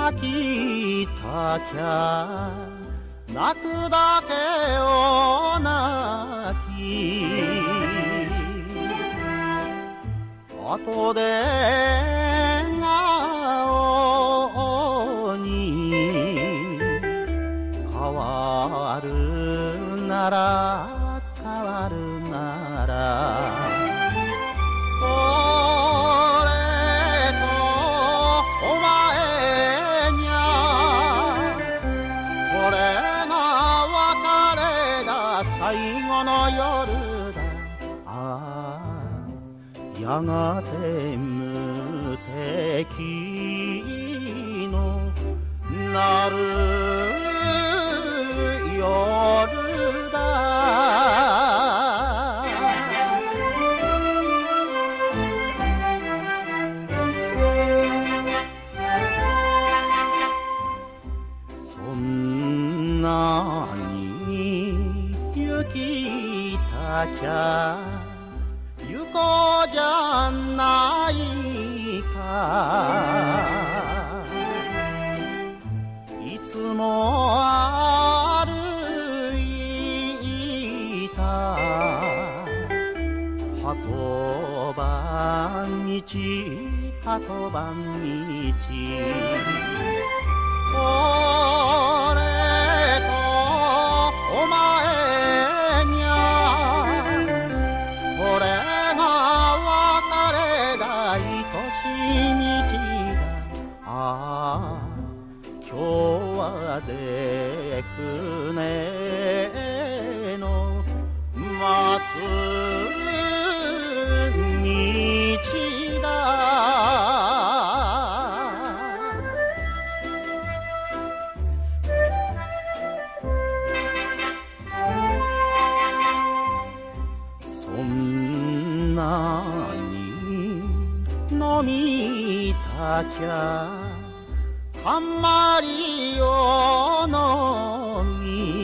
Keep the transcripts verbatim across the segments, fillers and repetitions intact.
泣きたきゃ泣くだけを泣き後で顔に変わるなら変わるなら最後の夜だああやがて無敵のなる夜だそんなに行きたきゃ行こうじゃないかいつも歩いた鳩場道鳩場道俺とお前にゃこれが別れだ愛しい道だああ今日はで船の待つ道だそんなに飲みたきゃたんまりを飲み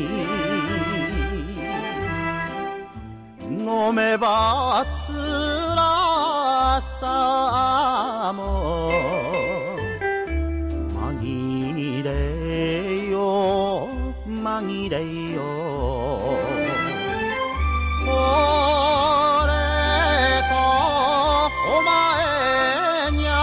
飲めばつらさも紛れよ紛れよ俺とお前にゃ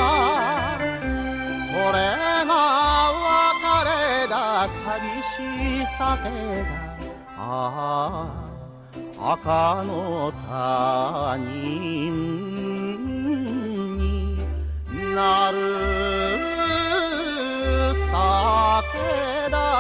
これが別れだ寂しい酒だああ赤の他人になる酒だ